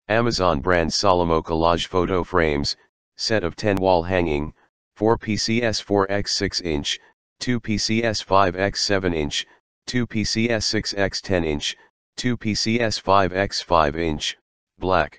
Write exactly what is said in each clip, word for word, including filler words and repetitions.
Amazon brand Solimo Collage photo frames, set of ten wall hanging, four P C S four by six inch, two P C S five by seven inch, two P C S six by ten inch, two P C S five by five inch, black.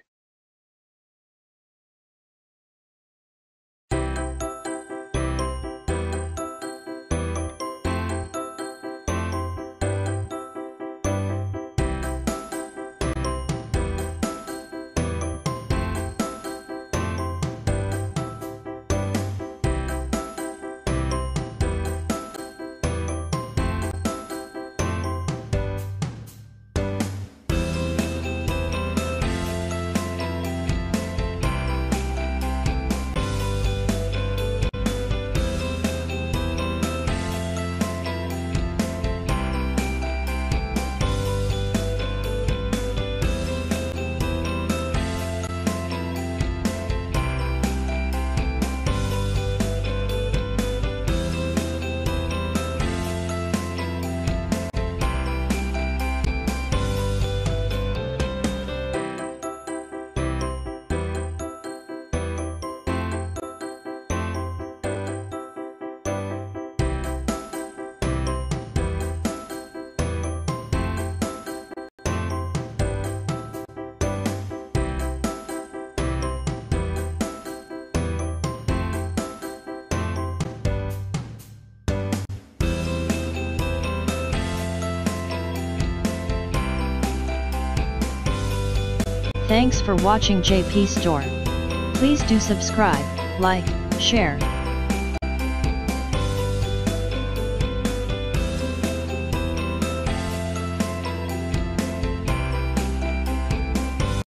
Thanks for watching J P Store. Please do subscribe, like, share,